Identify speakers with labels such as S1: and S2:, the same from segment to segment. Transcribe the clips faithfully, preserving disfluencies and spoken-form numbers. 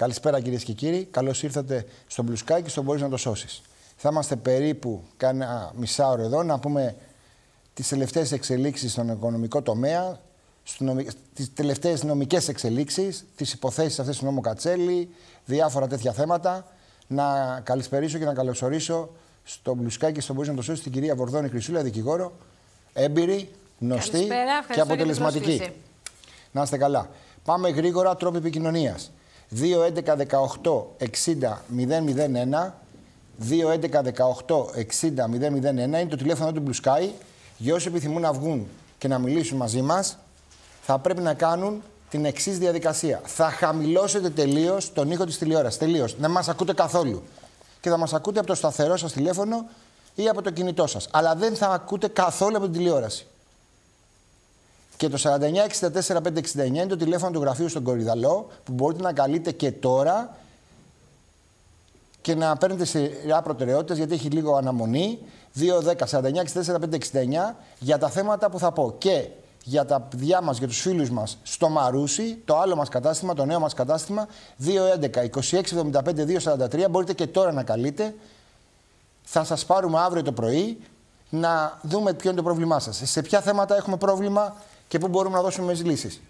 S1: Καλησπέρα κυρίες και κύριοι. Καλώς ήρθατε στο Blue Sky και στο Μπορείς να το σώσεις. Θα είμαστε περίπου κάνα μισάωρο εδώ να πούμε τις τελευταίες εξελίξεις στον οικονομικό τομέα, τις τελευταίες νομικές εξελίξεις, τις υποθέσεις αυτές του νόμου Κατσέλη, διάφορα τέτοια θέματα. Να καλησπερίσω και να καλωσορίσω στο Blue Sky και στο Μπορείς να το σώσεις την κυρία Βορδώνη Χρυσούλα, δικηγόρο, έμπειρη, γνωστή και αποτελεσματική. Να είστε καλά. Πάμε γρήγορα, τρόποι επικοινωνίας. δύο έντεκα δεκαοκτώ εξήντα μηδέν μηδέν ένα, δύο έντεκα δεκαοκτώ εξήντα μηδέν μηδέν ένα είναι το τηλέφωνο του Blue Sky. Για όσοι επιθυμούν να βγουν και να μιλήσουν μαζί μας, θα πρέπει να κάνουν την εξής διαδικασία. Θα χαμηλώσετε τελείως τον ήχο της τηλεόρασης. Τελείως. Δεν μας ακούτε καθόλου. Και θα μας ακούτε από το σταθερό σας τηλέφωνο ή από το κινητό σας. Αλλά δεν θα ακούτε καθόλου από την τηλεόραση. Και το σαράντα εννιά εξήντα τέσσερα πεντακόσια εξήντα εννιά είναι το τηλέφωνο του γραφείου στον Κορυδαλό που μπορείτε να καλείτε και τώρα και να παίρνετε σειρά προτεραιότητες γιατί έχει λίγο αναμονή. δύο δέκα σαράντα εννιά εξήντα τέσσερα πεντακόσια εξήντα εννιά για τα θέματα που θα πω. Και για τα παιδιά μας, για τους φίλους μας στο Μαρούσι, το άλλο μας κατάστημα, το νέο μας κατάστημα, δύο έντεκα είκοσι έξι εβδομήντα πέντε δύο σαράντα τρία. Μπορείτε και τώρα να καλείτε. Θα σας πάρουμε αύριο το πρωί να δούμε ποιο είναι το πρόβλημά σας. Σε ποια θέματα έχουμε πρόβλημα και πού μπορούμε να δώσουμε λύσεις.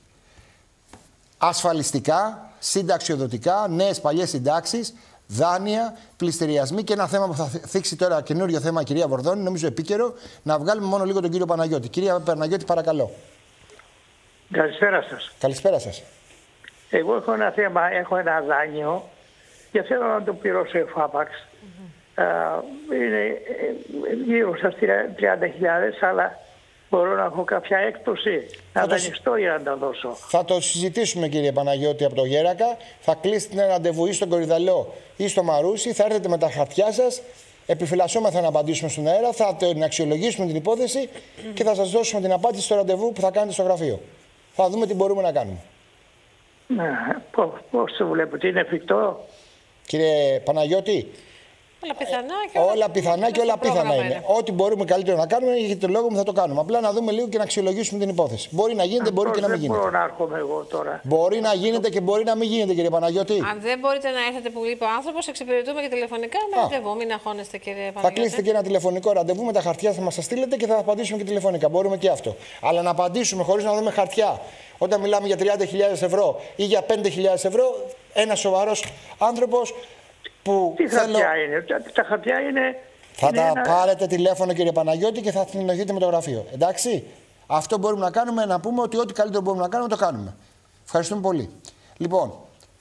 S1: Ασφαλιστικά, συνταξιοδοτικά, νέες παλιές συντάξεις, δάνεια, πληστηριασμοί και ένα θέμα που θα θίξει τώρα, καινούριο θέμα, κυρία Βορδώνη, νομίζω επίκαιρο, να βγάλουμε μόνο λίγο τον κύριο Παναγιώτη. Κυρία Παναγιώτη, παρακαλώ.
S2: Καλησπέρα σας.
S1: Καλησπέρα σας.
S2: Εγώ έχω ένα θέμα, έχω ένα δάνειο και θέλω να το πληρώσω εφάπαξ. Mm-hmm. Uh, είναι γύρω στα τριάντα χιλιάδες, αλλά μπορώ να έχω κάποια έκπτωση, να δανειστώ για να τα δώσω. Θα
S1: το συζητήσουμε, κύριε Παναγιώτη, από το Γέρακα. Θα κλείσετε ένα ραντεβού ή στον Κορυδαλό ή στο Μαρούσι. Θα έρθετε με τα χαρτιά σας. Επιφυλασσόμεθα να απαντήσουμε στον αέρα. Θα την αξιολογήσουμε την υπόθεση και θα σας δώσουμε την απάντηση στο ραντεβού που θα κάνετε στο γραφείο. Θα δούμε τι μπορούμε να κάνουμε.
S2: Ναι, πώς το βλέπετε, είναι εφικτό?
S1: Κύριε Παναγιώτη.
S3: Όλα πιθανά και όλα,
S1: όλα, πιθανά και όλα απίθανα είναι. είναι. Ό,τι μπορούμε καλύτερο να κάνουμε, για το λόγο μου θα το κάνουμε. Απλά να δούμε λίγο και να αξιολογήσουμε την υπόθεση. Μπορεί να γίνεται, μπορεί και να μην γίνεται.
S2: Δεν μπορώ να έρχομαι εγώ τώρα.
S1: Μπορεί να γίνεται και μπορεί να μην γίνεται, κύριε Παναγιώτη.
S3: Αν δεν μπορείτε να έρθετε που είπε ο άνθρωπος, εξυπηρετούμε και τηλεφωνικά με ραντεβού. Μην αγχώνεστε, κύριε Παναγιώτη.
S1: Θα κλείσετε και ένα τηλεφωνικό ραντεβού με τα χαρτιά, θα μας τα στείλετε και θα απαντήσουμε και τηλεφωνικά. Μπορούμε και αυτό. Αλλά να απαντήσουμε χωρίς να δούμε χαρτιά. Όταν μιλάμε για τριάντα χιλιάδες ευρώ ή για πέντε χιλιάδες ευρώ, ένας σοβαρός άνθρωπος. Που
S2: Τι
S1: θέλω...
S2: χαρτιά είναι, τα χαρτιά είναι...
S1: Θα
S2: είναι
S1: τα
S2: ένα...
S1: πάρετε τηλέφωνο, κύριε Παναγιώτη, και θα συνεννοηθείτε με το γραφείο. Εντάξει. Αυτό μπορούμε να κάνουμε, να πούμε ότι ό,τι καλύτερο μπορούμε να κάνουμε, το κάνουμε. Ευχαριστούμε πολύ. Λοιπόν,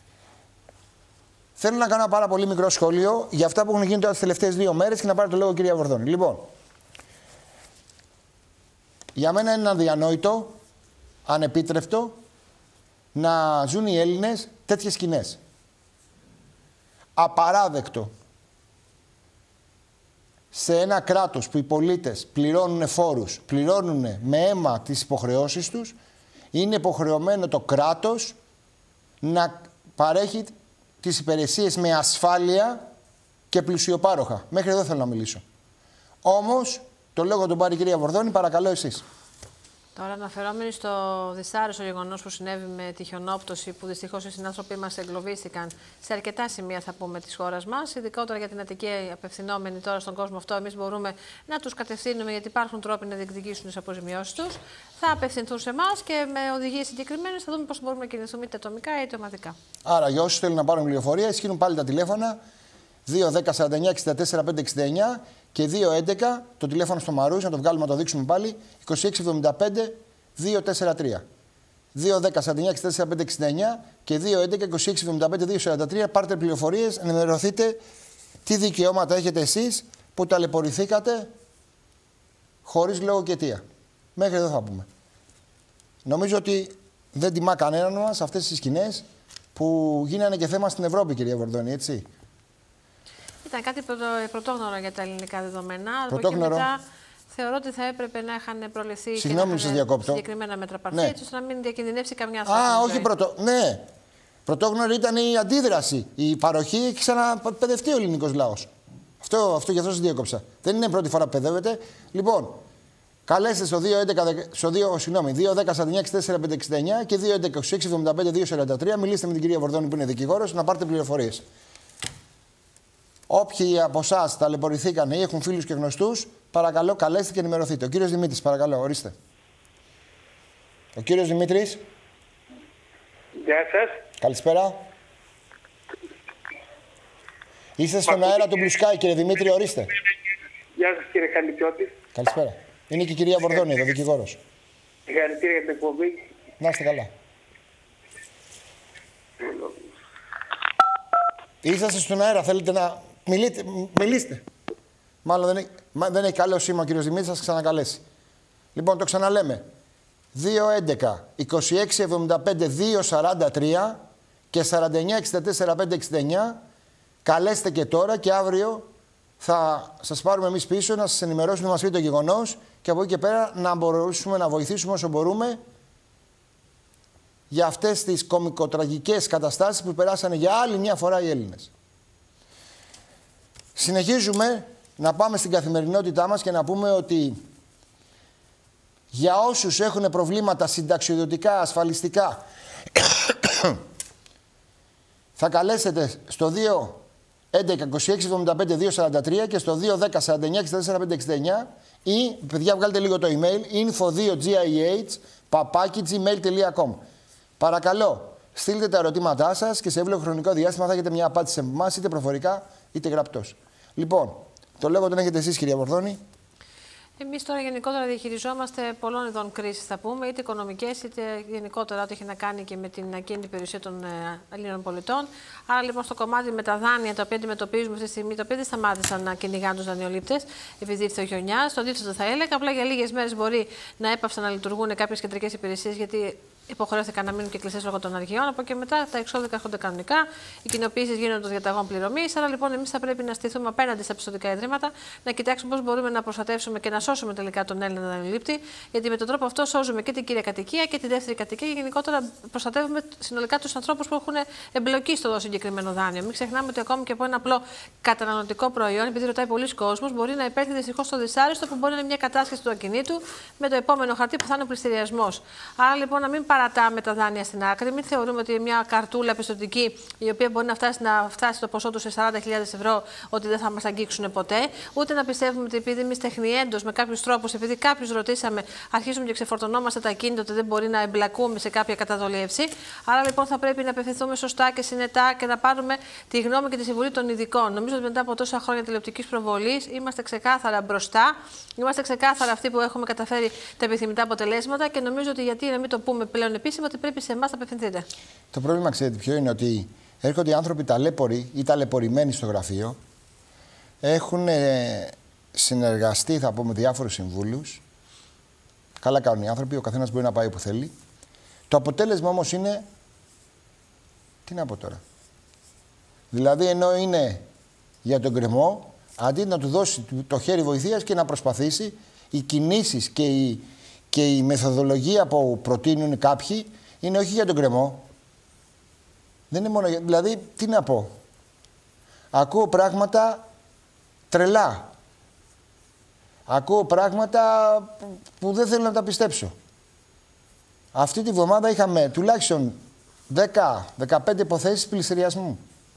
S1: θέλω να κάνω ένα πάρα πολύ μικρό σχόλιο για αυτά που έχουν γίνει τώρα τις τελευταίες δύο μέρες και να πάρει το λόγο, κυρία Βορδώνη. Λοιπόν, για μένα είναι αδιανόητο, ανεπίτρεπτο, να ζουν οι Έλληνες τέτοιες σκηνές. Απαράδεκτο σε ένα κράτος που οι πολίτες πληρώνουν φόρους, πληρώνουν με αίμα τις υποχρεώσεις τους, είναι υποχρεωμένο το κράτος να παρέχει τις υπηρεσίες με ασφάλεια και πλουσιοπάροχα. Μέχρι εδώ θέλω να μιλήσω. Όμως, το λόγο τον πάρει η κυρία Βορδώνη, παρακαλώ εσείς.
S3: Τώρα, αναφερόμενοι στο δυσάρεστο γεγονός που συνέβη με τη χιονόπτωση, που δυστυχώς οι συνάνθρωποι μας εγκλωβίστηκαν σε αρκετά σημεία, θα πούμε, της χώρας μας, ειδικότερα για την Αττική, απευθυνόμενοι τώρα στον κόσμο αυτό, εμείς μπορούμε να τους κατευθύνουμε, γιατί υπάρχουν τρόποι να διεκδικήσουν τις αποζημιώσεις τους. Θα απευθυνθούν σε εμάς και με οδηγίες συγκεκριμένες θα δούμε πώς μπορούμε να κινηθούμε είτε ατομικά είτε ομαδικά.
S1: Άρα, για όσους θέλουν να πάρουν πληροφορία, ισχύουν πάλι τα τηλέφωνα δύο δέκα σαράντα εννιά εξήντα τέσσερα πεντακόσια εξήντα εννιά και δύο έντεκα το τηλέφωνο στο Μαρούσι, να το βγάλουμε, να το δείξουμε πάλι, είκοσι έξι εβδομήντα πέντε δύο τέσσερα τρία. δύο δέκα σαράντα εννιά εξήντα τέσσερα πεντακόσια εξήντα εννιά και δύο έντεκα είκοσι έξι εβδομήντα πέντε δύο σαράντα τρία. Πάρτε πληροφορίες, ενημερωθείτε τι δικαιώματα έχετε εσείς που ταλαιπωρηθήκατε χωρίς λόγο και αιτία. Μέχρι εδώ θα πούμε. Νομίζω ότι δεν τιμά κανέναν μας αυτές τις σκηνές που γίνανε και θέμα στην Ευρώπη, κυρία Βορδώνη, έτσι.
S3: Ήταν κάτι πρωτο, πρωτόγνωρο για τα ελληνικά δεδομένα.
S1: Πρωτόγνωρο.
S3: Από εκεί μετά θεωρώ ότι θα έπρεπε να είχαν προληφθεί
S1: Συγγνώμη,
S3: και
S1: σας διακόπτω.
S3: συγκεκριμένα μέτρα πάρθει,
S1: ναι.
S3: έτσι ώστε να μην διακινδυνεύσει καμιά ανθρώπινη
S1: Α, όχι
S3: ζωή.
S1: πρωτο... Ναι. Πρωτόγνωρο ήταν η αντίδραση. Η παροχή έχει ξαναπαιδευτεί ο ελληνικός λαός. Αυτό, αυτό γι' αυτό σας διέκοψα. Δεν είναι πρώτη φορά που παιδεύεται. Λοιπόν, Καλέστε στο δύο έντεκα, στο δύο, συγγνώμη, δύο δέκα σαράντα εννιά είκοσι τέσσερα πεντακόσια εξήντα εννιά και δύο έντεκα είκοσι έξι εβδομήντα πέντε διακόσια σαράντα τρία. Μιλήστε με την κυρία Βορδώνη που είναι δικηγόρος να πάρετε πληροφορίες. Όποιοι από εσάς ταλαιπωρηθήκαν ή έχουν φίλους και γνωστούς, παρακαλώ καλέστε και ενημερωθείτε. Ο κύριος Δημήτρης, παρακαλώ, ορίστε. Ο κύριος Δημήτρης.
S4: Γεια σας.
S1: Καλησπέρα. Είστε στον αέρα του Blue Sky, κύριε Δημήτρη, ορίστε.
S4: Γεια σας, κύριε Καλυπιώτη.
S1: Καλησπέρα. Είναι και η κυρία Βορδώνη εδώ, δικηγόρος.
S4: Συγχαρητήρια για την εκπομπή.
S1: Να είστε καλά. Είσαστε στον αέρα, θέλετε να μιλείτε, μιλήστε. Μάλλον δεν έχει, δεν έχει καλό σήμα ο κύριος Δημήτρης, θα σας ξανακαλέσει. Λοιπόν, το ξαναλέμε. δύο έντεκα είκοσι έξι εβδομήντα πέντε διακόσια σαράντα τρία και σαράντα εννιά εξήντα τέσσερα πεντακόσια εξήντα εννιά. Καλέστε και τώρα και αύριο θα σας πάρουμε εμείς πίσω να σας ενημερώσουμε, να μας πείτε το γεγονός και από εκεί και πέρα να μπορέσουμε να βοηθήσουμε όσο μπορούμε για αυτές τις κωμικοτραγικές καταστάσεις που περάσανε για άλλη μια φορά οι Έλληνες. Συνεχίζουμε να πάμε στην καθημερινότητά μας και να πούμε ότι για όσους έχουν προβλήματα συνταξιοδοτικά, ασφαλιστικά, θα καλέσετε στο δύο έντεκα είκοσι έξι εβδομήντα πέντε διακόσια σαράντα τρία και στο δύο δέκα σαράντα εννιά εξήντα τέσσερα πεντακόσια εξήντα εννιά ή, παιδιά, βγάλτε λίγο το email info δύο gieh παπάκι gmail τελεία com. Παρακαλώ, στείλτε τα ερωτήματά σας και σε εύλογο χρονικό διάστημα θα έχετε μια απάντηση από εμάς, είτε προφορικά είτε γραπτός. Λοιπόν, το λόγο τον έχετε εσείς, κυρία Βορδώνη.
S3: Εμείς τώρα γενικότερα διαχειριζόμαστε πολλών ειδών κρίσεις, θα πούμε, είτε οικονομικές, είτε γενικότερα ό,τι έχει να κάνει και με την ακίνητη περιουσία των Ελλήνων πολιτών. Άρα λοιπόν στο κομμάτι με τα δάνεια τα οποία αντιμετωπίζουμε αυτή τη στιγμή, τα οποία δεν σταμάτησαν να κυνηγάνε τους δανειολήπτες, επειδή ήρθε ο χιονιάς. Το αντίθετο θα έλεγα, απλά για λίγες μέρες μπορεί να έπαυσαν να λειτουργούν κάποιες κεντρικές υπηρεσίες, γιατί υποχρεώθηκαν να μείνουν και κλειστές λόγω των αργιών. Από εκεί μετά τα εξώδικα έρχονται κανονικά, οι κοινοποιήσεις γίνονται των διαταγών πληρωμής. Άρα λοιπόν εμείς θα πρέπει να στηθούμε απέναντι στα πιστωτικά ιδρύματα, να κοιτάξουμε πώς μπορούμε να προστατεύσουμε και να σώσουμε τελικά τον Έλληνα δανειολήπτη. Γιατί με τον τρόπο αυτό σώζουμε και την κύρια κατοικία και τη δεύτερη κατοικία και γενικότερα προστατεύουμε συνολικά τους ανθρώπους που έχουν εμπλοκή στο συγκεκριμένο δάνειο. Μην ξεχνάμε ότι ακόμη και από ένα απλό καταναλωτικό προϊόν, επειδή ρωτάει πολλοί κόσμος, μπορεί να υπέρχεται δυστυχώς το δυσάρεστο που μπορεί να είναι μια κατάσχεση του ακινήτου με το επόμενο χαρτί που θα είναι ο πληστηριασμός. Άρα λοιπόν να μην παρατάμε τα δάνεια στην άκρη, μην θεωρούμε ότι μια καρτούλα πιστωτική η οποία μπορεί να φτάσει, να φτάσει το ποσό του σε σαράντα χιλιάδες ευρώ ότι δεν θα μας αγγίξουν ποτέ, ούτε να πιστεύουμε ότι επειδή εμείς τεχνιέντος με κάποιους τρόπους, επειδή κάποιους ρωτήσαμε, αρχίζουμε και ξεφορτωνόμαστε τα ακίνητα ότι δεν μπορεί να εμπλακούμε σε κάποια καταδολίευση. Άρα λοιπόν θα πρέπει να απευθυνθούμε σωστά και συνετά και να πάρουμε τη γνώμη και τη συμβουλή των ειδικών. Νομίζω ότι μετά από τόσα χρόνια τηλεοπτικής προβολής είμαστε ξεκάθαρα μπροστά, είμαστε ξεκάθαρα αυτοί που έχουμε καταφέρει τα επιθυμητά αποτελέσματα και νομίζω ότι γιατί να μην το πούμε πλέον επίσημα, ότι πρέπει σε εμάς να απευθυνθείτε. Το
S1: πρόβλημα, ξέρετε ποιο είναι, ότι έρχονται οι άνθρωποι ταλέποροι ή ταλαιπωρημένοι στο γραφείο, έχουν συνεργαστεί, θα πούμε, διάφορους συμβούλους. Καλά κάνουν οι άνθρωποι, ο καθένας μπορεί να πάει όπου θέλει. Το αποτέλεσμα όμως είναι. Τι να πω τώρα. Δηλαδή, ενώ είναι για τον γκρεμό, αντί να του δώσει το χέρι βοηθείας και να προσπαθήσει, οι κινήσεις και η, και η μεθοδολογία που προτείνουν κάποιοι είναι όχι για τον γκρεμό. Δεν είναι μόνο για. Δηλαδή, τι να πω. Ακούω πράγματα τρελά. Ακούω πράγματα που δεν θέλω να τα πιστέψω. Αυτή τη βδομάδα είχαμε τουλάχιστον δέκα με δεκαπέντε υποθέσεις πληστηριασμού.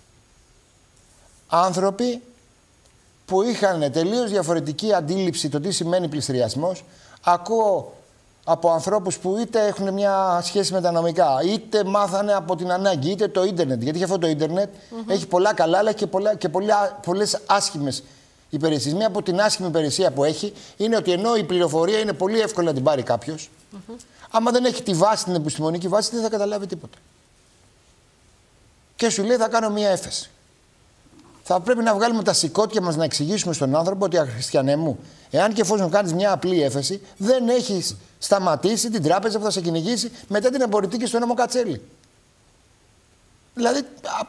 S1: Άνθρωποι που είχαν τελείως διαφορετική αντίληψη το τι σημαίνει πληστηριασμός. Ακούω από ανθρώπους που είτε έχουν μια σχέση με τα νομικά, είτε μάθανε από την ανάγκη, είτε το ίντερνετ. Γιατί και αυτό το ίντερνετ mm-hmm. έχει πολλά καλά, αλλά και, πολλά, και πολλά, πολλές άσχημες υπηρεσίες. Μία από την άσχημη υπηρεσία που έχει είναι ότι ενώ η πληροφορία είναι πολύ εύκολη να την πάρει κάποιος, mm-hmm. άμα δεν έχει τη βάση, την επιστημονική βάση, δεν θα καταλάβει τίποτα. Και σου λέει θα κάνω μία έφεση. Θα πρέπει να βγάλουμε τα σηκώτια μας να εξηγήσουμε στον άνθρωπο ότι, χριστιανέ μου, εάν και εφόσον κάνεις μια απλή έφεση, δεν έχεις σταματήσει την τράπεζα που θα σε κυνηγήσει μετά την εμπορική στο νόμο Κατσέλη. Δηλαδή, α...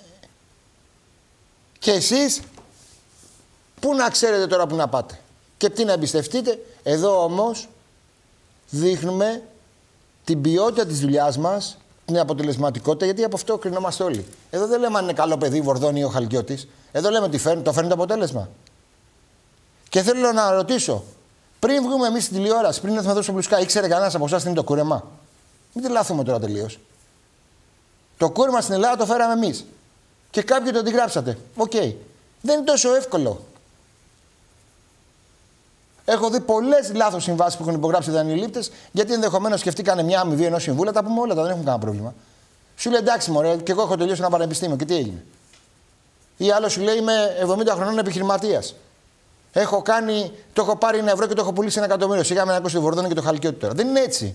S1: και εσείς, πού να ξέρετε τώρα που να πάτε και τι να εμπιστευτείτε. Εδώ όμως δείχνουμε την ποιότητα της δουλειάς μας, την αποτελεσματικότητα, γιατί από αυτό κρινόμαστε όλοι. Εδώ δεν λέμε αν είναι καλό παιδί, Βορδώνη ή ο Χαλκιώτης. Εδώ λέμε ότι φέρνει, το φέρνει το αποτέλεσμα. Και θέλω να ρωτήσω, Πριν βγούμε εμείς στην τηλεόραση, πριν έρθουμε εδώ στο Blue Sky, ήξερε κανένας από εσάς τι είναι το κούρεμα? Μην τρελαθούμε τώρα τελείως. Το κούρεμα στην Ελλάδα το φέραμε εμείς. Και κάποιοι το αντιγράψατε. Οκ. Okay. Δεν είναι τόσο εύκολο. Έχω δει πολλές λάθος συμβάσεις που έχουν υπογράψει οι δανειολήπτες, γιατί ενδεχομένως σκεφτήκανε μια αμοιβή ενός συμβούλου. Τα πούμε όλα, τα δεν έχουν κανένα πρόβλημα. Σου λέει εντάξει, μωρέ, και εγώ έχω τελειώσει ένα πανεπιστήμιο και τι έγινε? Ή άλλο σου λέει είμαι εβδομήντα χρονών επιχειρηματίας. Έχω κάνει, το έχω πάρει ένα ευρώ και το έχω πουλήσει ένα εκατομμύριο. Σιγά με να ακούσει τη Βορδόνη και το Χαλκιώτη τώρα. Δεν είναι έτσι.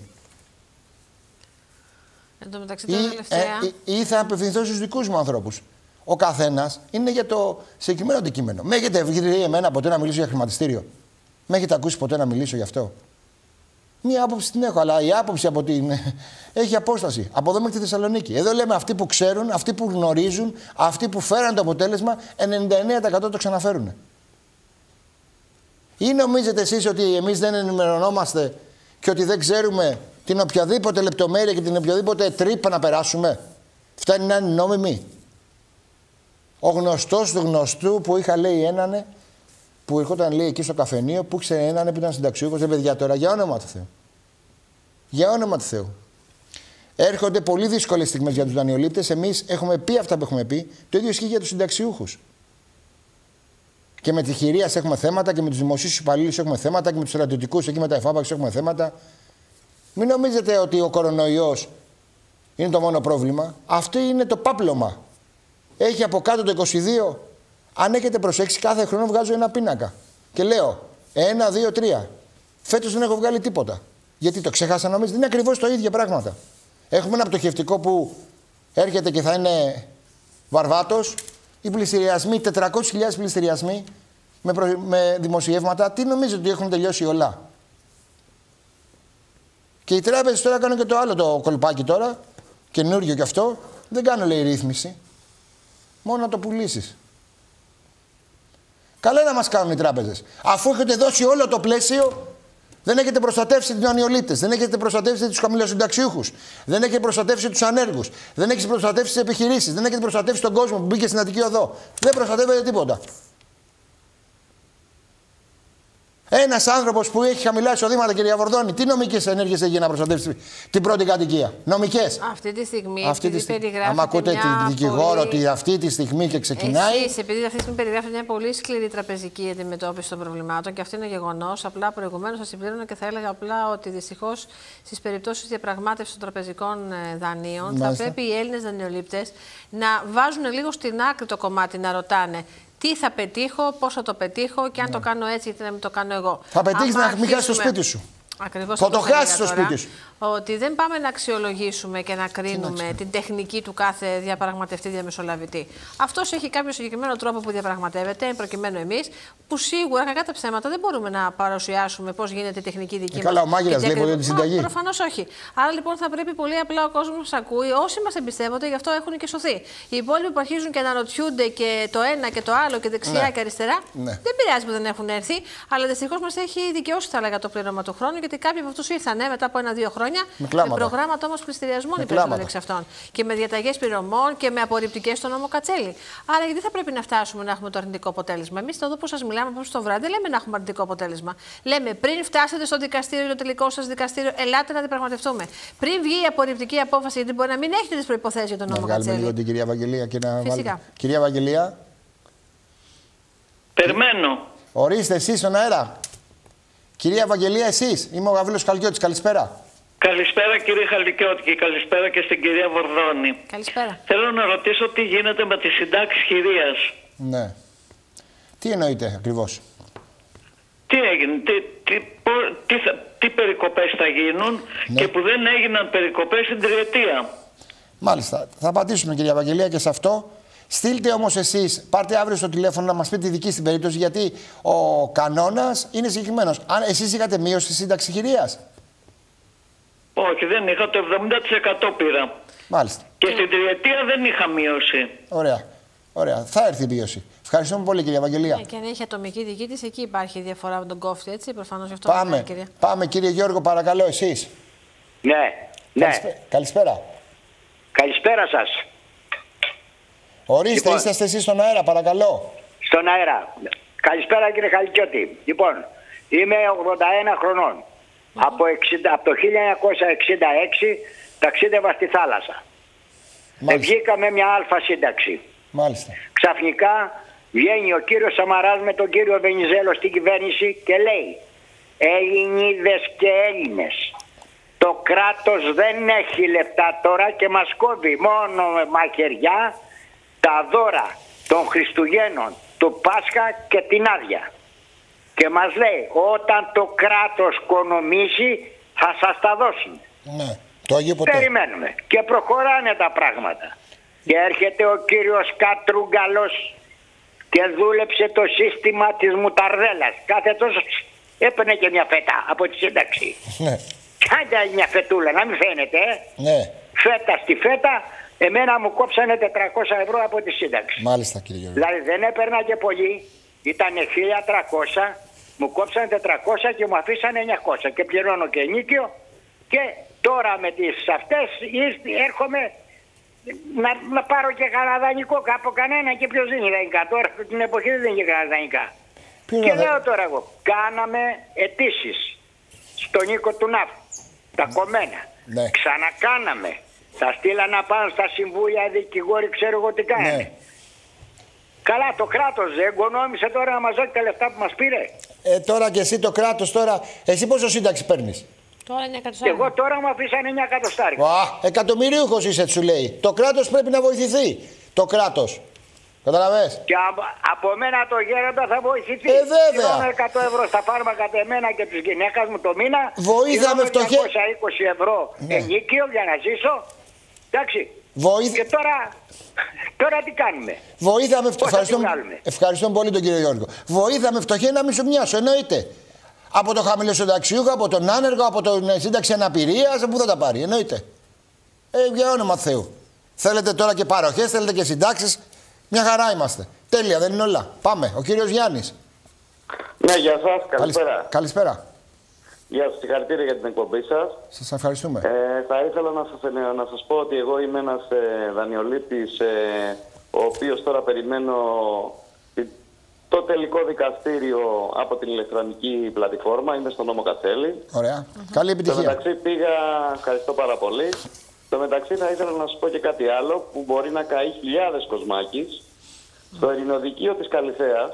S3: Εν τω μεταξύ,
S1: Ή, ε, ή, ή θα απευθυνθώ στους δικούς μου ανθρώπους. Ο καθένας είναι για το συγκεκριμένο αντικείμενο. Με έχετε βγει εμένα ποτέ να μιλήσω για χρηματιστήριο? Με έχετε ακούσει ποτέ να μιλήσω γι' αυτό? Μία άποψη την έχω, αλλά η άποψη από την... έχει απόσταση. Από εδώ μέχρι τη Θεσσαλονίκη. Εδώ λέμε αυτοί που ξέρουν, αυτοί που γνωρίζουν, αυτοί που φέραν το αποτέλεσμα, ενενήντα εννέα τοις εκατό το ξαναφέρουν. Ή νομίζετε εσείς ότι εμείς δεν ενημερωνόμαστε και ότι δεν ξέρουμε την οποιαδήποτε λεπτομέρεια και την οποιαδήποτε τρύπα να περάσουμε? Φτάνει να είναι νόμιμοι. Ο γνωστός του γνωστού που είχα λέει έναν, που ερχόταν λέει εκεί στο καφενείο, που ήξερε έναν που ήταν συνταξιούχος, ρε παιδιά τώρα, για όνομα του Θεού. Για όνομα του Θεού. Έρχονται πολύ δύσκολες στιγμές για τους δανειολήπτες. Εμείς έχουμε πει αυτά που έχουμε πει. Το ίδιο ισχύει για τους συνταξιούχους. Και με τη χειρία έχουμε θέματα και με τους δημοσίους υπαλλήλους έχουμε θέματα και με τους στρατιωτικούς εκεί με τα εφάπαξ έχουμε θέματα. Μην νομίζετε ότι ο κορονοϊός είναι το μόνο πρόβλημα. Αυτό είναι το πάπλωμα. Έχει από κάτω το είκοσι δύο. Αν έχετε προσέξει, κάθε χρόνο βγάζω ένα πίνακα. Και λέω ένα, δύο, τρία. Φέτος δεν έχω βγάλει τίποτα. Γιατί το ξέχασα νομίζετε? Είναι ακριβώς το ίδια πράγματα. Έχουμε ένα πτωχευτικό που έρχεται και θα είναι βαρβάτος. Οι πληστηριασμοί, τετρακόσιες χιλιάδες πληστηριασμοί με, προ... με δημοσιεύματα. Τι νομίζετε ότι έχουν τελειώσει όλα? Και οι τράπεζες τώρα κάνουν και το άλλο το κολπάκι τώρα. Καινούριο κι αυτό. Δεν κάνουν λέει ρύθμιση. Μόνο να το πουλήσεις. Καλά να μας κάνουν οι τράπεζες. Αφού έχετε δώσει όλο το πλαίσιο, δεν έχετε προστατεύσει τους δανειολήπτες, δεν έχετε προστατεύσει τους χαμηλοσυνταξιούχους, δεν έχετε προστατεύσει τους ανέργους, δεν έχετε προστατεύσει τις επιχειρήσεις, δεν έχετε προστατεύσει τον κόσμο που μπήκε στην Αττική Οδό. Δεν προστατεύετε τίποτα. Ένας άνθρωπος που έχει χαμηλά εισοδήματα, κυρία Βορδόνη, τι νομικές ενέργειες έχει για να προστατεύσει την πρώτη κατοικία? Νομικές.
S3: Αυτή τη στιγμή,
S1: αυτή τη στιγμή
S3: περιγράφεται.
S1: Αν ακούτε την δικηγόρο
S3: πολύ...
S1: ότι αυτή τη στιγμή και ξεκινάει.
S3: Εσείς, επειδή αυτή τη στιγμή περιγράφεται μια πολύ σκληρή τραπεζική αντιμετώπιση των προβλημάτων και αυτό είναι γεγονός. Απλά προηγουμένως θα συμπλήρωνα και θα έλεγα απλά ότι δυστυχώς στις περιπτώσεις διαπραγμάτευσης των τραπεζικών δανείων Μάλιστα. θα πρέπει οι Έλληνες δανειολήπτες να βάζουν λίγο στην άκρη το κομμάτι, να ρωτάνε. Τι θα πετύχω, πώς θα το πετύχω και αν ναι. το κάνω έτσι, γιατί να μην το κάνω εγώ.
S1: Θα πετύχεις να μην χάσεις το σπίτι σου.
S3: Ακριβώς
S1: θα το χάσεις στο σπίτι σου.
S3: Ότι δεν πάμε να αξιολογήσουμε και να κρίνουμε την τεχνική του κάθε διαπραγματευτή διαμεσολαβητή. Αυτός έχει κάποιο συγκεκριμένο τρόπο που διαπραγματεύεται, προκειμένου εμείς, που σίγουρα κακά τα ψέματα δεν μπορούμε να παρουσιάσουμε πώς γίνεται η τεχνική δική μας.
S1: Καλά, ο Μάγειρας λέει πολύ τη συνταγή.
S3: Προφανώς όχι. Άρα λοιπόν θα πρέπει πολύ απλά ο κόσμος μας ακούει, όσοι μας εμπιστεύονται, γι' αυτό έχουν και σωθεί. Οι υπόλοιποι που αρχίζουν και αναρωτιούνται και το ένα και το άλλο και δεξιά ναι. και αριστερά, ναι. δεν πειράζει που δεν έχουν έρθει, αλλά δυστυχώς μας έχει δικαιώσει, θα έλεγα, το πλήρωμα του χρόνου, γιατί κάποιοι από αυτούς ήρθαν ναι, μετά από ένα-δύο χρόνια. Με, με προγράμματα όμως πληστηριασμών οι περισσότεροι εξ αυτών. Και με διαταγές πληρωμών και με απορριπτικές στο νόμο Κατσέλη. Άρα, γιατί θα πρέπει να φτάσουμε να έχουμε το αρνητικό αποτέλεσμα? Εμείς εδώ που σας μιλάμε από το βράδυ, δεν λέμε να έχουμε αρνητικό αποτέλεσμα. Λέμε πριν φτάσετε στο δικαστήριο, το τελικό σας δικαστήριο, ελάτε να διαπραγματευτούμε. Πριν βγει η απορριπτική απόφαση, γιατί μπορεί να μην έχετε τις προϋποθέσεις για τον νόμο Κατσέλη. Να βγάλουμε λίγο
S1: την κυρία Βαγγελία και να βάλουμε. Κυρία Βαγγελία.
S4: Περιμένω.
S1: Ορίστε, εσείς στον αέρα. Κυρία Βαγγελία, εσείς. Είμαι ο Γαβρίλος Χαλκιώτης. Καλησπέρα.
S4: Καλησπέρα κύριε Χαλκιώτη και καλησπέρα και στην κυρία Βορδόνη.
S3: Καλησπέρα.
S4: Θέλω να ρωτήσω τι γίνεται με τις συντάξεις χειρίας.
S1: Ναι. Τι εννοείται ακριβώς?
S4: Τι έγινε, τι, τι, πο, τι, θα, τι περικοπές θα γίνουν ναι. και που δεν έγιναν περικοπές στην τριετία. Μάλιστα.
S1: Θα απαντήσουμε κυρία Βαγγελία και σε αυτό. Στείλτε όμως εσείς, πάρτε αύριο στο τηλέφωνο να μας πείτε τη δική στην περίπτωση, γιατί ο κανόνας είναι συγκεκριμένος. Αν εσείς είχατε μείωση στη σύνταξη χειρίας?
S4: Όχι, δεν είχα. Το εβδομήντα τοις εκατό πήρα.
S1: Μάλιστα.
S4: Και στην τριετία δεν είχα μείωση.
S1: Ωραία. Ωραία. Θα έρθει η μείωση. Ευχαριστούμε πολύ, κυρία Βαγγελία.
S3: Ναι, και αν έχει ατομική δική της, εκεί υπάρχει διαφορά με τον κόφτη, έτσι. Προφανώς γι' αυτό
S1: πάμε.
S3: Κυρία.
S1: Πάμε, κύριε Γιώργο, παρακαλώ, εσείς.
S5: Ναι. ναι.
S1: Καλησπέρα. Καλησπέρα.
S5: Καλησπέρα σας.
S1: Ορίστε, λοιπόν, είστε εσείς στον αέρα, παρακαλώ.
S5: Στον αέρα. Καλησπέρα, κύριε Χαλκιώτη. Λοιπόν, Είμαι ογδόντα ένα χρονών. Mm-hmm. Από, εξήντα, από το χίλια εννιακόσια εξήντα έξι ταξίδευα στη θάλασσα. Βγήκα με μια αλφα σύνταξη.
S1: Μάλιστα.
S5: Ξαφνικά βγαίνει ο κύριος Σαμαράς με τον κύριο Βενιζέλο στην κυβέρνηση και λέει: Ελληνίδες και Έλληνες, το κράτος δεν έχει λεφτά τώρα και μας κόβει μόνο με μαχαιριά τα δώρα των Χριστουγέννων, του Πάσχα και την άδεια. Και μας λέει: όταν το κράτος οικονομήσει θα σας τα δώσουν.
S1: Ναι, το Αγίου ποτέ.
S5: Περιμένουμε και προχωράνε τα πράγματα. Και έρχεται ο κύριος Κατρούγκαλος και δούλεψε το σύστημα της μουταρδέλας. Κάθε τόσο έπαιρνε και μια φέτα από τη σύνταξη.
S1: Ναι.
S5: Κάντε μια φετούλα, να μην φαίνεται. Ε.
S1: Ναι.
S5: Φέτα στη φέτα, εμένα μου κόψανε τετρακόσια ευρώ από τη σύνταξη.
S1: Μάλιστα, κύριε Γιώργο.
S5: Δηλαδή δεν έπαιρνα και πολύ, ήταν χίλια τριακόσια, μου κόψανε τετρακόσια και μου αφήσανε εννιακόσια και πληρώνω και ενίκιο. Και τώρα με τις αυτές έρχομαι να, να πάρω και κανένα δανεικό από κανένα και ποιος δίνει δανεικά. Τώρα την εποχή δεν δίνει κανένα δανεικά.
S1: Ποιος
S5: Και
S1: δε...
S5: λέω τώρα εγώ, κάναμε αιτήσεις στον οίκο του ΝΑΦ, τα κομμένα.
S1: Ναι.
S5: Ξανακάναμε. Τα στείλα να πάνε στα συμβούλια δικηγόροι, ξέρω εγώ τι κάνανε.
S1: Ναι.
S5: Καλά, το κράτος δεν οικονόμησε τώρα να μας δώσει τα λεφτά που μας πήρε.
S1: Ε, τώρα και εσύ το κράτος τώρα, εσύ πόσο σύνταξη παίρνεις?
S3: Τώρα εννιά εκατοστάρικα.
S5: Εγώ τώρα μου αφήσανε εννιά εκατοστάρικα.
S1: Α, εκατομμυρίουχος είσαι, σου λέει. Το κράτος πρέπει να βοηθηθεί. Το κράτος. Καταλαβες.
S5: Και από, από μένα το γέροντα θα βοηθηθεί.
S1: Ε, βέβαια.
S5: Πληρώνω εκατό ευρώ στα φάρμακα τα εμένα και της γυναίκας μου το μήνα.
S1: Βοήθα με φτωχέ.
S5: διακόσια είκοσι ευρώ
S1: Ναι.
S5: ενίκιο για να ζήσω. Εντάξει.
S1: Βοήθα...
S5: Και τώρα, τώρα τι κάνουμε?
S1: Βοήθα με φτωχέ.
S5: Πώς θα
S1: Ευχαριστώ...
S5: τη βγάλουμε?
S1: Ευχαριστώ πολύ τον κύριο Γιώργο. Βοήθα με φτωχέ να μην σου μοιάσω, εννοείται. Από το χαμηλοσυνταξιούχο, από τον άνεργο, από τον σύνταξη αναπηρίας, πού θα τα πάρει, εννοείται. Ε, για όνομα Θεού. Θέλετε τώρα και παροχές, θέλετε και συντάξεις. Μια χαρά είμαστε. Τέλεια, δεν είναι όλα. Πάμε. Ο κύριος Γιάννης.
S6: Ναι, γεια σας. Καλησπέρα.
S1: Καλησπέρα.
S6: Γεια σας. Συγχαρητήρια για την εκπομπή σας.
S1: Σας ευχαριστούμε.
S6: Ε, θα ήθελα να σας, να σας πω ότι εγώ είμαι ένας ε, δανειολήπτης, ε, ο οποίος τώρα περιμένω το τελικό δικαστήριο από την ηλεκτρονική πλατφόρμα. Είμαι στο νόμο Κατσέλη.
S1: Ωραία. Mm-hmm. Καλή επιτυχία.
S6: Στο μεταξύ πήγα, ευχαριστώ πάρα πολύ. Στο μεταξύ θα ήθελα να σας πω και κάτι άλλο που μπορεί να καεί χιλιάδες κοσμάκης. Στο ειρηνοδικείο της Καλυθέας,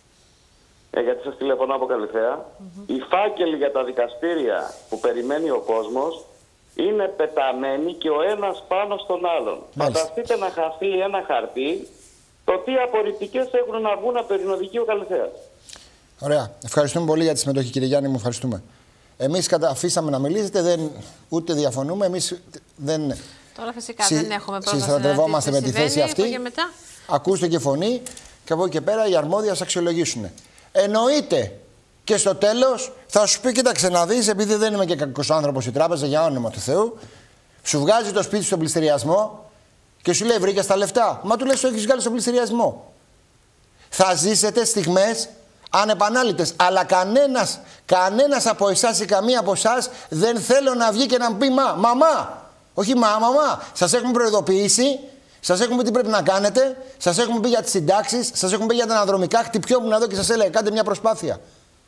S6: ε, γιατί σας τηλεφωνώ από Καλυθέα, mm-hmm. οι φάκελοι για τα δικαστήρια που περιμένει ο κόσμος είναι πεταμένοι και ο ένας πάνω στον άλλον. Φανταστείτε να χαθεί ένα χαρτί, το τι απορριπτικές έχουν να βγουν από το ειρηνοδικείο Καλυθέας.
S1: Ωραία. Ευχαριστούμε πολύ για τη συμμετοχή, κύριε Γιάννη μου. Ευχαριστούμε. Εμείς αφήσαμε να μιλήσετε, δεν, ούτε διαφωνούμε. Εμείς δεν.
S3: Τώρα φυσικά Συ... δεν έχουμε πρόβλημα.
S1: Συστρατευόμαστε με τη θέση αυτή.
S3: Και μετά...
S1: Ακούστε και φωνή και από εκεί και πέρα οι αρμόδιοι θα αξιολογήσουν. Εννοείται και στο τέλος θα σου πει: κοίταξε να δεις, επειδή δεν είμαι και κακός άνθρωπος η τράπεζα, για όνομα του Θεού, σου βγάζει το σπίτι στον πληστηριασμό και σου λέει: βρήκες τα λεφτά. Μα του λες: το έχεις βγάλει στον πληστηριασμό. Θα ζήσετε στιγμές ανεπανάληπτες. Αλλά κανένας, κανένας από εσάς ή καμία από εσάς δεν θέλω να βγει και να μου πει: Μα, μαμά, όχι μα, μαμά, σας έχουμε προειδοποιήσει. Σας έχουμε πει τι πρέπει να κάνετε, σας έχουμε πει για τις συντάξεις, σας έχουμε πει για τα αναδρομικά. Χτυπιόμουν εδώ και σας έλεγα: κάντε μια προσπάθεια.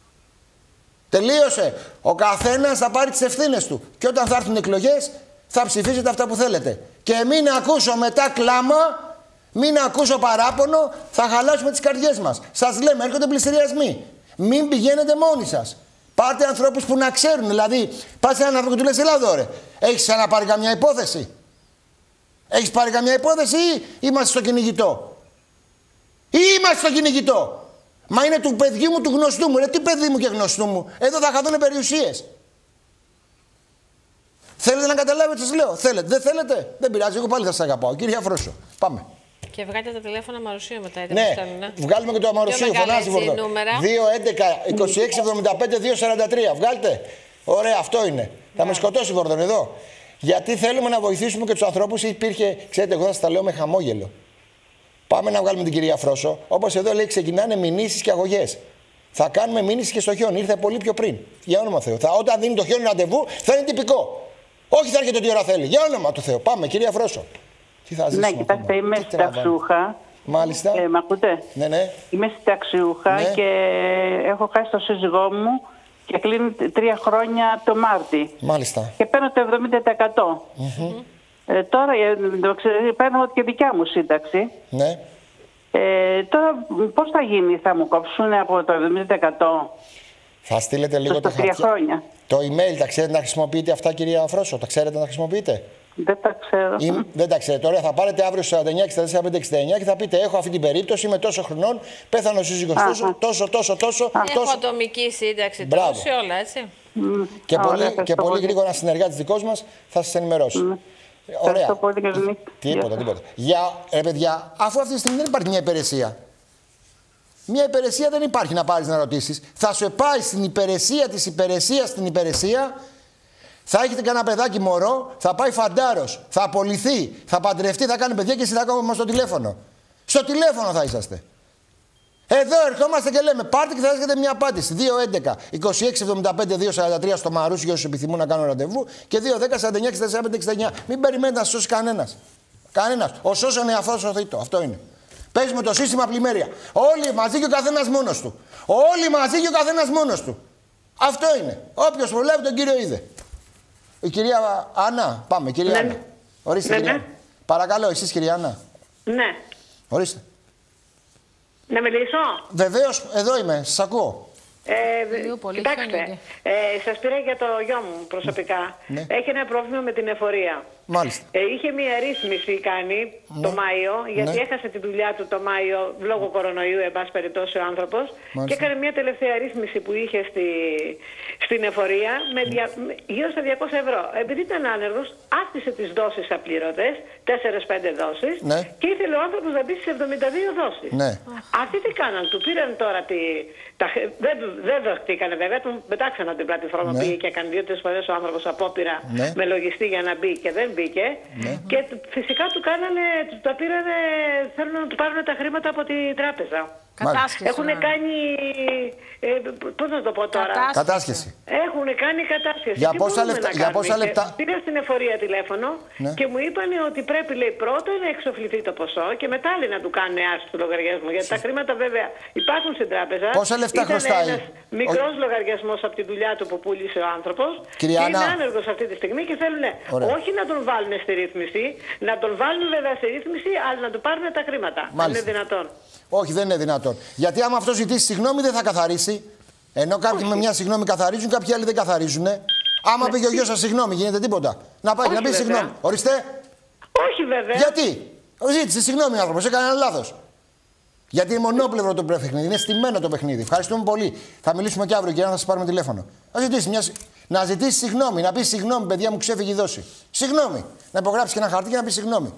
S1: Τελείωσε. Ο καθένας θα πάρει τις ευθύνες του. Και όταν θα έρθουν εκλογές, θα ψηφίσετε αυτά που θέλετε. Και μην ακούσω μετά κλάμα, μην ακούσω παράπονο, θα χαλάσουμε τις καρδιές μας. Σας λέμε: έρχονται πληστηριασμοί. Μην πηγαίνετε μόνοι σας. Πάρτε ανθρώπους που να ξέρουν. Δηλαδή, πας σε έναν άνθρωπο και του λες: έλα εδώ, ρε. Έχεις ξαναπάρει καμιά υπόθεση? Έχεις πάρει καμιά υπόθεση ή είμαστε στο κυνηγητό? Ή είμαστε στο κυνηγητό? Μα είναι του παιδιού μου, του γνωστού μου. Ρε, τι παιδί μου και γνωστού μου? Εδώ θα χαθούν περιουσίες. Θέλετε να καταλάβετε, σας λέω? Θέλετε? Δεν θέλετε? Δεν πειράζει, εγώ πάλι θα σας αγαπάω. Κύριε Αφρόσο, πάμε.
S3: Και βγάλετε τα τηλέφωνα Μαρουσίου μετά.
S1: Ναι, βγάλουμε και το Μαρουσίου. Φωνάζει Βορδό. δύο έντεκα είκοσι έξι εβδομήντα πέντε δύο σαράντα τρία. Βγάλτε. Ωραία, αυτό είναι. Θα με σκοτώσει Βορδόν εδώ. Γιατί θέλουμε να βοηθήσουμε και τους ανθρώπους. Υπήρχε, ξέρετε, εγώ θα σας τα λέω με χαμόγελο. Πάμε να βγάλουμε την κυρία Φρόσο. Όπως εδώ λέει, ξεκινάνε μηνύσεις και αγωγές. Θα κάνουμε μήνυση και στο χιόνι. Ήρθε πολύ πιο πριν. Για όνομα Θεού. Θα, όταν δίνει το χιόνι ραντεβού, θα είναι τυπικό. Όχι θα έρχεται ό,τι ώρα θέλει. Για όνομα του Θεού. Πάμε, κυρία Φρόσο. Τι θα ζήσουμε?
S7: Ναι, κοιτάξτε, είμαι στα Ψούχα
S1: Μάλιστα.
S7: Ε, μ' ακούτε?
S1: Ναι, ναι.
S7: Είμαι συνταξιούχα
S1: Ναι.
S7: και έχω χάσει το σύζυγό μου και κλείνει τρία χρόνια το Μάρτι.
S1: Μάλιστα.
S7: Και παίρνω το εβδομήντα τοις εκατό.
S1: Mm-hmm.
S7: Ε, τώρα ε, το ξέρω, παίρνω και δικιά μου σύνταξη.
S1: Ναι.
S7: Ε, τώρα πώς θα γίνει, θα μου κόψουν από το εβδομήντα τοις εκατό
S1: Θα στείλετε λίγο τα
S7: τρία
S1: χαρτιά.
S7: χρόνια.
S1: Το email τα ξέρετε να χρησιμοποιείτε αυτά, κυρία Φρόσο? Τα ξέρετε να χρησιμοποιείτε?
S7: Δεν τα ξέρω.
S1: Ή, δεν τα ξέρετε. Ωραία, θα πάρετε αύριο σαράντα εννιά εξήντα τέσσερα πεντακόσια εξήντα εννιά και θα πείτε: έχω αυτή την περίπτωση, είμαι τόσο χρονών, πέθανε ο σύζυγος τόσο, τόσο, τόσο, τόσο.
S3: Έχω
S1: τόσο.
S3: ατομική σύνταξη,
S1: Μπράβο.
S3: τόση όλα, έτσι.
S7: Mm.
S1: Και,
S7: Ωραία,
S1: πολύ,
S7: ευχαριστώ
S1: και πολύ
S7: πολύ.
S1: γρήγορα ένα συνεργάτη δικό μα θα σα ενημερώσει.
S7: Mm.
S1: Ωραία.
S7: Ευχαριστώ πολύ, καλή νύχτα.
S1: Τίποτα,
S7: Γεια
S1: τίποτα. Για, ρε παιδιά, αφού αυτή τη στιγμή δεν υπάρχει μια υπηρεσία. Μια υπηρεσία δεν υπάρχει να πάρει να ρωτήσει. Θα σου πάει στην υπηρεσία τη υπηρεσία στην υπηρεσία. Θα έχετε κανένα παιδάκι μωρό, θα πάει φαντάρος, θα απολυθεί, θα παντρευτεί, θα κάνει παιδιά και εσύ θα ακόμα στο τηλέφωνο. Στο τηλέφωνο θα είσαστε. Εδώ ερχόμαστε και λέμε: πάρτε και θα έχετε μια απάντηση. δύο έντεκα είκοσι έξι εβδομήντα πέντε δύο σαράντα τρία στο Μαρούσι για όσους επιθυμούν να κάνουν ραντεβού και δύο δέκα σαράντα εννιά εξήντα τέσσερα πεντακόσια εξήντα εννιά. Μην περιμένετε να σας σώσει κανένας. Κανένας. Ο σώσον εαυτό σωθήτο. Αυτό είναι. Παίζουμε το σύστημα πλημμύρια. Όλοι μαζί και ο καθένας μόνος του. Όλοι μαζί και ο καθένας μόνος του. Αυτό είναι. Όποιος προλάβει τον κύριο είδε. Η κυρία Άννα, πάμε, κυρία
S8: Ναι.
S1: Άννα. Ορίστε,
S8: Ναι,
S1: κυρία.
S8: ναι.
S1: Παρακαλώ, εσείς, κυρία Άννα.
S8: Ναι.
S1: Ορίστε.
S8: Να μιλήσω.
S1: Βεβαίως, εδώ είμαι, σας ακούω.
S8: Ε,
S3: Λίγο πολύ
S8: κοιτάξτε,
S3: φαίνεται.
S8: ε, σας πήρα για το γιο μου προσωπικά.
S1: Ναι.
S8: Έχει ένα πρόβλημα με την εφορία.
S1: Μάλιστα.
S8: Ε, είχε μια ρύθμιση κάνει
S1: Ναι.
S8: το Μάιο, γιατί
S1: Ναι.
S8: έχασε τη δουλειά του το Μάιο λόγω κορονοϊού, εν πάση περιπτώσει ο άνθρωπος.
S1: Μάλιστα.
S8: Και έκανε μια τελευταία ρύθμιση που είχε στη, στην εφορία με, δια, με γύρω στα διακόσια ευρώ. Επειδή ήταν άνεργος, άφησε τις δόσεις απλήρωτες, τέσσερι πέντε δόσεις,
S1: Ναι.
S8: και ήθελε ο άνθρωπος να μπει στις εβδομήντα δύο δόσεις.
S1: Ναι.
S8: Αυτοί τι κάναν, του πήραν τώρα τη. Τα, δεν, δεν δεχτήκανε βέβαια, τον πετάξαν από την πλατφόρμα,
S1: Ναι.
S8: πήγε και έκανε δύο-τρεις φορές ο άνθρωπος απόπειρα
S1: Ναι.
S8: με λογιστή για να μπει και δεν μπήκε.
S1: Ναι.
S8: Και του- φυσικά του κάνανε, του τα πήρανε, θέλουν να του πάρουν τα χρήματα από τη τράπεζα.
S3: Κατάσχεση.
S8: Έχουν
S3: ναι.
S8: κάνει. Ε, πώς να το πω τώρα.
S3: Κατάσχεση.
S1: Κατάσχεση.
S8: Έχουν κάνει κατάσχεση.
S1: Για
S8: Τι
S1: πόσα
S8: μπορούμε
S1: λεπτά-
S8: να
S1: για
S8: κάνουμε?
S1: πόσα
S8: Και
S1: λεπτά?
S8: Πήρα στην εφορία τηλέφωνο
S1: Ναι.
S8: και μου είπαν ότι πρέπει, λέει, πρώτα να εξοφληθεί το ποσό και μετά, λέει, να του κάνουν άσκηση του λογαριασμού. Γιατί τα χρήματα βέβαια υπάρχουν στην τράπεζα.
S1: Πόσα λεφτά
S8: Ήταν
S1: χρωστάει?
S8: ένας μικρός λογαριασμός από τη δουλειά του που πούλησε ο άνθρωπος.
S1: Κυρία
S8: Και
S1: Άννα.
S8: είναι άνεργος αυτή τη στιγμή και θέλουν
S1: Ωραία.
S8: όχι να τον βάλουν στη ρύθμιση, να τον βάλουν βέβαια στη ρύθμιση, αλλά να του πάρουν τα χρήματα. Αν
S1: Μάλιστα.
S8: είναι δυνατόν.
S1: Όχι, δεν είναι δυνατόν. Γιατί άμα αυτό ζητήσει συγγνώμη, δεν θα καθαρίσει. Ενώ κάποιοι με μια συγγνώμη καθαρίζουν, κάποιοι άλλοι δεν καθαρίζουν. Άμα πει και ο γιο σα συγγνώμη, γίνεται τίποτα. Να πάει και να πει
S8: Όχι, βέβαια.
S1: συγγνώμη. Ορίστε.
S8: Όχι βέβαια.
S1: Γιατί. Ζήτησε συγγνώμη ο άνθρωπο, έκανε ένα λάθο. Γιατί είναι μονόπλευρο το παιχνίδι, είναι στημένο το παιχνίδι. Ευχαριστούμε πολύ. Θα μιλήσουμε και αύριο και να σα πάρουμε τηλέφωνο. Να ζητήσει, μια... να ζητήσει συγγνώμη, να πει συγγνώμη, παιδιά μου ξέφυγε η δόση. Συγγνώμη. Να υπογράψει και ένα χαρτί και να πει συγγνώμη.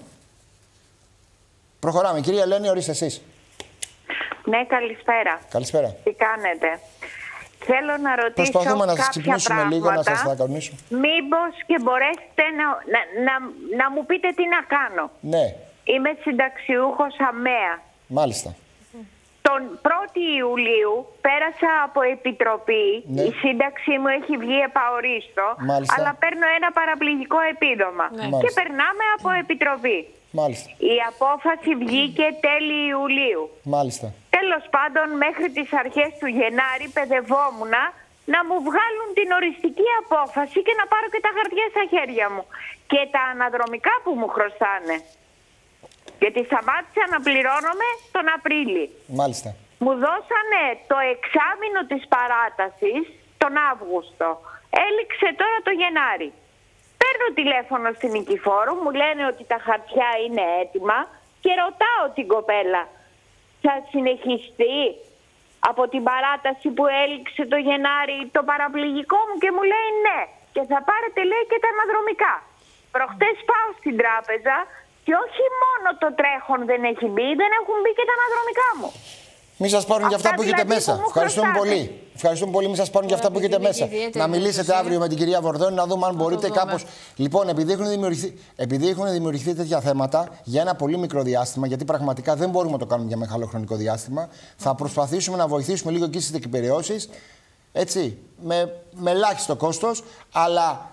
S1: Προχωράμε. Κυρία Ελένη, ορίστε εσεί.
S9: Ναι, καλησπέρα.
S1: Καλησπέρα.
S9: Τι κάνετε? Θέλω να ρωτήσω
S1: Προσπαθούμε να σας
S9: κάποια
S1: ξυπνήσουμε
S9: πράγματα.
S1: λίγο, να σας δακονίσουμε.
S9: Μήπως και μπορέσετε να, να, να, να μου πείτε τι να κάνω.
S1: Ναι,
S9: Είμαι συνταξιούχος ΑΜΕΑ.
S1: μάλιστα.
S9: Τον πρώτη Ιουλίου πέρασα από επιτροπή.
S1: Ναι.
S9: Η σύνταξή μου έχει βγει επαορίστο.
S1: Μάλιστα.
S9: Αλλά παίρνω ένα παραπληγικό επίδομα.
S3: Ναι.
S9: Και
S1: Μάλιστα.
S9: περνάμε από επιτροπή.
S1: Μάλιστα.
S9: Η απόφαση βγήκε τέλη Ιουλίου.
S1: Μάλιστα.
S9: Τέλος πάντων, μέχρι τις αρχές του Γενάρη παιδευόμουν να μου βγάλουν την οριστική απόφαση και να πάρω και τα χαρτιά στα χέρια μου. Και τα αναδρομικά που μου χρωστάνε. Γιατί σταμάτησα να πληρώνομαι τον Απρίλη.
S1: Μάλιστα.
S9: Μου δώσανε το εξάμηνο της παράτασης τον Αύγουστο. Έληξε τώρα το Γενάρη. Παίρνω τηλέφωνο στην Νικηφόρο, μου λένε ότι τα χαρτιά είναι έτοιμα και ρωτάω την κοπέλα, θα συνεχιστεί από την παράταση που έληξε το Γενάρη το παραπληγικό μου, και μου λέει ναι. Και θα πάρετε, λέει, και τα αναδρομικά. Προχτές πάω στην τράπεζα και όχι μόνο το τρέχον δεν έχει μπει, δεν έχουν μπει και τα αναδρομικά μου.
S1: Μην σας πάρουν και
S9: Αυτά
S1: αυτά που έχετε
S9: δηλαδή
S1: μέσα.
S9: που μου
S1: Ευχαριστούμε
S9: χρωστάνε.
S1: πολύ. Ευχαριστούμε πολύ. Μην σας πάρουν και αυτά που έχετε
S3: επειδή
S1: μέσα.
S3: είναι και ιδιαίτερη
S1: Να μιλήσετε
S3: εξουσία.
S1: αύριο με την κυρία Βορδόνη να δούμε αν μπορείτε
S3: δούμε.
S1: κάπως. Λοιπόν, επειδή έχουν, δημιουργηθεί, επειδή έχουν δημιουργηθεί τέτοια θέματα για ένα πολύ μικρό διάστημα, γιατί πραγματικά δεν μπορούμε να το κάνουμε για μεγάλο χρονικό διάστημα, θα προσπαθήσουμε να βοηθήσουμε λίγο εκεί στις εκπαιρεώσεις. Έτσι, με, με ελάχιστο κόστος, αλλά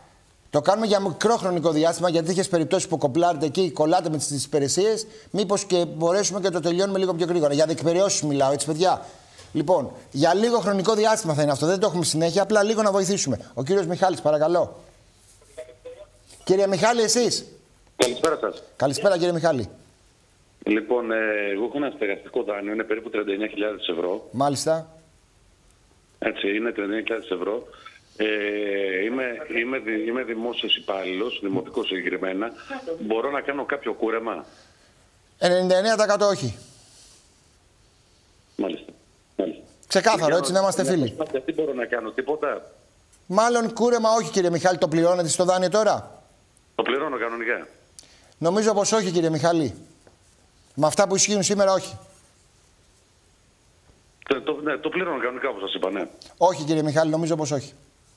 S1: Το κάνουμε για μικρό χρονικό διάστημα, γιατί είχε περιπτώσεις που κομπλάρετε εκεί, κολλάτε με τις υπηρεσίες. Μήπως και μπορέσουμε και το τελειώνουμε λίγο πιο γρήγορα. Για διεκπαιρεώσεις μιλάω, έτσι, παιδιά. Λοιπόν, για λίγο χρονικό διάστημα θα είναι αυτό. Δεν το έχουμε συνέχεια, απλά λίγο να βοηθήσουμε. Ο κύριος Μιχάλης, παρακαλώ. Κύριε Μιχάλη, εσείς.
S10: Καλησπέρα σας.
S1: Καλησπέρα, κύριε Μιχάλη.
S10: Λοιπόν, ε, εγώ έχω ένα στεγαστικό δάνειο, είναι περίπου τριάντα εννέα χιλιάδες ευρώ.
S1: Μάλιστα.
S10: Έτσι, είναι τριάντα εννέα χιλιάδες ευρώ. Ε, είμαι, είμαι, δη, είμαι δημόσιος υπάλληλος, δημοτικός συγκεκριμένα. Μπορώ να κάνω κάποιο κούρεμα?
S1: ενενήντα εννέα τοις εκατό όχι.
S10: Μάλιστα. Μάλιστα.
S1: Ξεκάθαρο, έτσι να είμαστε φίλοι.
S10: Τι μπορώ να κάνω, τίποτα?
S1: Μάλλον κούρεμα όχι, κύριε Μιχάλη. Το πληρώνετε στο δάνειο τώρα?
S10: Το πληρώνω κανονικά.
S1: Νομίζω πως όχι, κύριε Μιχάλη. Με αυτά που ισχύουν σήμερα, όχι.
S10: Το, το, ναι, το πληρώνω κανονικά, όπως σας είπα, ναι.
S1: Όχι, κύριε Μιχάλη, νομίζω πως όχι.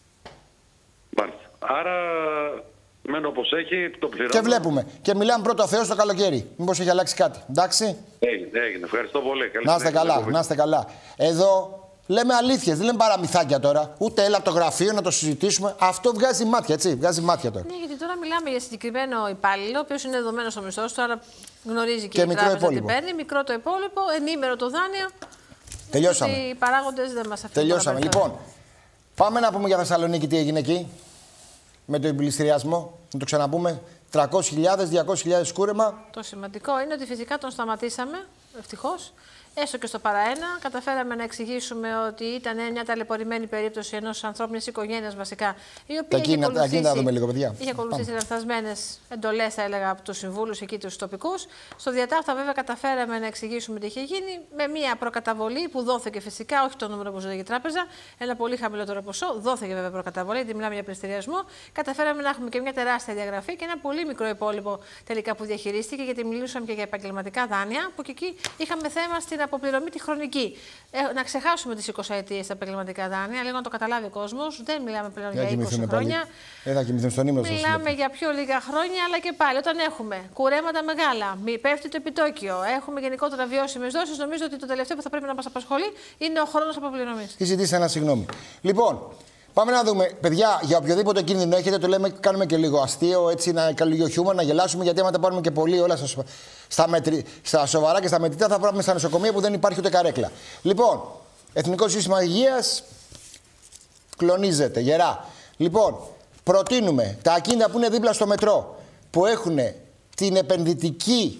S10: Μάλιστα. Άρα, μένω όπως έχει, το πληρώνω.
S1: Και βλέπουμε. Και μιλάμε πρώτο Θεό στο καλοκαίρι. Μήπως έχει αλλάξει κάτι. Εντάξει.
S10: Έγινε, έγινε. Ευχαριστώ πολύ. Καλή
S1: να είστε καλά, να είστε καλά. Εδώ λέμε αλήθειες, δεν λέμε παραμυθάκια τώρα. Ούτε έλα από το γραφείο να το συζητήσουμε. Αυτό βγάζει μάτια, έτσι. Βγάζει μάτια τώρα.
S3: Ναι, γιατί τώρα μιλάμε για συγκεκριμένο υπάλληλο, ο οποίος είναι δεδομένο στο μισθό του, άρα γνωρίζει και,
S1: και
S3: η
S1: μικρό
S3: τράπεζα
S1: υπόλοιπο.
S3: τι παίρνει. Μικρό το υπόλοιπο, ενήμερο το δάνειο.
S1: Τελειώσαμε.
S3: Οι παράγοντες δεν μας αφήνουν.
S1: Τελειώσαμε. Λοιπόν, πάμε να πούμε για Θεσσαλονίκη τι έγινε εκεί. Με το εμπληστηριασμό. Να το ξαναπούμε. τριακόσιες χιλιάδες, διακόσιες χιλιάδες κούρεμα.
S3: Το σημαντικό είναι ότι φυσικά τον σταματήσαμε, ευτυχώς. Έστω και στο παραένα, καταφέραμε να εξηγήσουμε ότι ήταν μια ταλαιπωρημένη περίπτωση ενός ανθρώπινης οικογένειας βασικά, η οποία είχε ακολουθήσει,
S1: δούμε λίγο, παιδιά.
S3: είχε ακολουθήσει λανθασμένες εντολές, θα έλεγα, από τους συμβούλους εκεί τους τοπικούς. Στο διατάφτα, βέβαια, καταφέραμε να εξηγήσουμε τι είχε γίνει με μια προκαταβολή που δόθηκε φυσικά, όχι το νούμερο που ζητάει η τράπεζα, ένα πολύ χαμηλότερο ποσό. Δόθηκε βέβαια προκαταβολή, γιατί μιλάμε για πληστηριασμό. Καταφέραμε να έχουμε και μια τεράστια διαγραφή και ένα πολύ μικρό υπόλοιπο τελικά που διαχειρίστηκε, γιατί μιλούσαμε και για επαγγελματικά δάνεια, που και εκεί είχαμε θέμα στην αποπληρωμή τη χρονική. Ε, να ξεχάσουμε τις εικοσαετίες στα επαγγελματικά δάνεια, λίγο να το καταλάβει ο κόσμος. Δεν μιλάμε πλέον για, για είκοσι χρόνια.
S1: Δεν θα κοιμηθούν στον ύμνο.
S3: Μιλάμε για πιο λίγα χρόνια, αλλά και πάλι όταν έχουμε κουρέματα μεγάλα, μη πέφτει το επιτόκιο, έχουμε γενικότερα βιώσιμες δόσεις, νομίζω ότι το τελευταίο που θα πρέπει να μας απασχολεί είναι ο χρόνος αποπληρωμής.
S1: Τι ζητήσατε ένα συγγνώμη. Λοιπόν, πάμε να δούμε. Παιδιά, για οποιοδήποτε κίνδυνο έχετε, το λέμε, κάνουμε και λίγο αστείο, έτσι, να κάνουμε λίγο χιούμορ, να γελάσουμε, γιατί άμα τα πάρουμε και πολύ όλα στα, στα, μετρη, στα σοβαρά και στα μετρητά, θα πάμε στα νοσοκομεία που δεν υπάρχει ούτε καρέκλα. Λοιπόν, Εθνικό Σύστημα Υγείας κλονίζεται γερά. Λοιπόν, προτείνουμε τα ακίνητα που είναι δίπλα στο μετρό, που έχουν την επενδυτική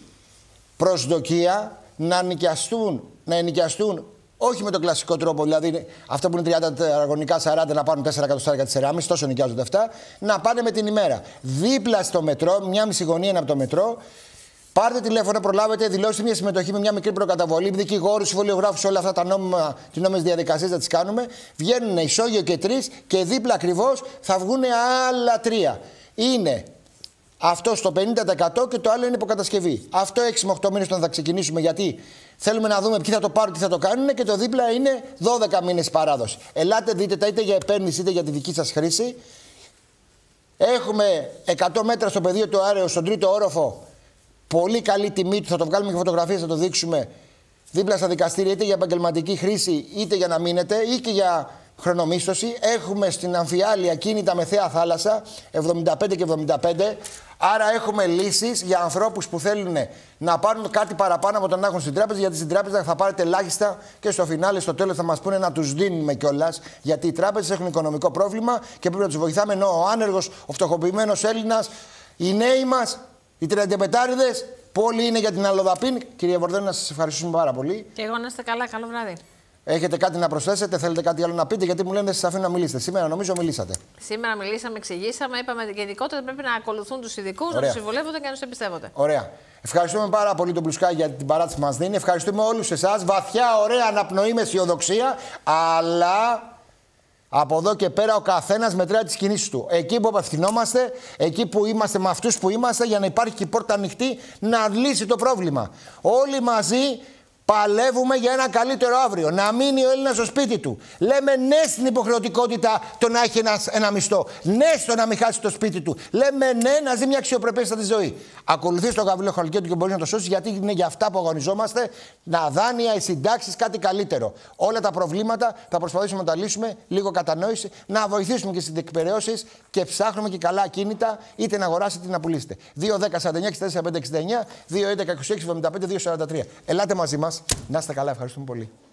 S1: προσδοκία να νοικιαστούν, να ενοικιαστούν. Όχι με τον κλασικό τρόπο, δηλαδή αυτό που είναι τριάντα τετραγωνικά, σαράντα να πάρουν τέσσερα εκατοστάρια της εράμης, τόσο νοικιάζονται αυτά, να πάνε με την ημέρα. Δίπλα στο μετρό, μια μισή γωνία είναι από το μετρό, πάρτε τηλέφωνο, προλάβετε, δηλώστε μια συμμετοχή με μια μικρή προκαταβολή. Δικηγόρους, συμβολιογράφους, όλα αυτά τα νόμιμα, τις νόμιμες διαδικασίες θα τις κάνουμε. Βγαίνουν ισόγειο και τρεις και δίπλα ακριβώς θα βγουν άλλα τρία. Είναι αυτό στο πενήντα τοις εκατό και το άλλο είναι υποκατασκευή. Αυτό έξι με οκτώ μήνες όταν θα ξεκινήσουμε, γιατί θέλουμε να δούμε ποιοι θα το πάρουν, τι θα το κάνουν, και το δίπλα είναι δώδεκα μήνες παράδοση. Ελάτε, δείτε τα είτε για επένδυση είτε για τη δική σας χρήση. Έχουμε εκατό μέτρα στο πεδίο του Άρεο, στον τρίτο όροφο. Πολύ καλή τιμή του, θα το βγάλουμε και φωτογραφίες, θα το δείξουμε. Δίπλα στα δικαστήρια, είτε για επαγγελματική χρήση, είτε για να μείνετε, ή και για χρονομίσθωση. Έχουμε στην Αμφιάλεια κίνητα με θέα θάλασσα, εβδομήντα πέντε και εβδομήντα πέντε. Άρα έχουμε λύσεις για ανθρώπους που θέλουν να πάρουν κάτι παραπάνω από το να έχουν στην τράπεζα, γιατί στην τράπεζα θα πάρετε ελάχιστα και στο φινάλε, στο τέλος θα μας πούνε να τους δίνουμε κιόλας. Γιατί οι τράπεζες έχουν οικονομικό πρόβλημα και πρέπει να τους βοηθάμε, ενώ ο άνεργος, ο φτωχοποιημένος Έλληνας, οι νέοι μας, οι τριαντεπετάριδες, πολλοί είναι για την αλλοδαπή. Κυρία Βορδένη, να σας ευχαριστούμε πάρα πολύ.
S3: Και εγώ να είστε καλά, καλό βράδυ.
S1: Έχετε κάτι να προσθέσετε, θέλετε κάτι άλλο να πείτε, γιατί μου λένε δεν σας αφήνω να μιλήσετε. Σήμερα νομίζω μιλήσατε.
S3: Σήμερα μιλήσαμε, εξηγήσαμε, είπαμε γενικότερα πρέπει να ακολουθούν τους ειδικούς, να τους συμβολεύονται και να τους εμπιστεύονται.
S1: Ωραία. Ευχαριστούμε πάρα πολύ τον Πλουσκάκη για την παράτηση που μας δίνει. Ευχαριστούμε όλους εσάς. Βαθιά, ωραία αναπνοή με αισιοδοξία, αλλά από εδώ και πέρα ο καθένας μετράει τις κινήσεις του. Εκεί που απευθυνόμαστε, εκεί που είμαστε με αυτούς που είμαστε, για να υπάρχει και η πόρτα ανοιχτή να λύσει το πρόβλημα. Όλοι μαζί Παλεύουμε για ένα καλύτερο αύριο. Να μείνει ο Έλληνας στο σπίτι του. Λέμε ναι στην υποχρεωτικότητα το να έχει ένα, ένα μισθό. Ναι στο να μην χάσει το σπίτι του. Λέμε ναι να ζει μια αξιοπρεπέστατη ζωή. Ακολουθεί τον Γαβρίλο Χαλκιώτη και μπορεί να το σώσει, γιατί είναι για αυτά που αγωνιζόμαστε. Να δάνεια, οι συντάξεις, κάτι καλύτερο. Όλα τα προβλήματα θα προσπαθήσουμε να τα λύσουμε. Λίγο κατανόηση. Να βοηθήσουμε και στις διεκπαιρεώσεις και ψάχνουμε και καλά ακίνητα, είτε να αγοράσετε είτε να πουλήσετε. δύο δέκα σαράντα εννιά εξήντα τέσσερα πεντακόσια εξήντα εννιά, δύο έντεκα είκοσι έξι εβδομήντα πέντε δύο σαράντα τρία. Ελάτε μαζί μας. Να είστε καλά, ευχαριστούμε πολύ.